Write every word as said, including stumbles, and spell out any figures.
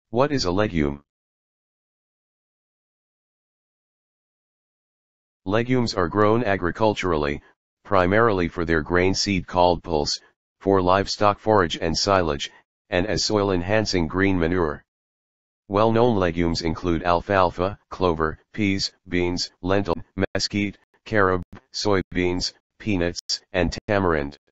What is a legume? Legumes are grown agriculturally, primarily for their grain seed called pulse, for livestock forage and silage, and as soil-enhancing green manure. Well-known legumes include alfalfa, clover, peas, beans, lentil, mesquite, carob, soybeans, peanuts, and tamarind.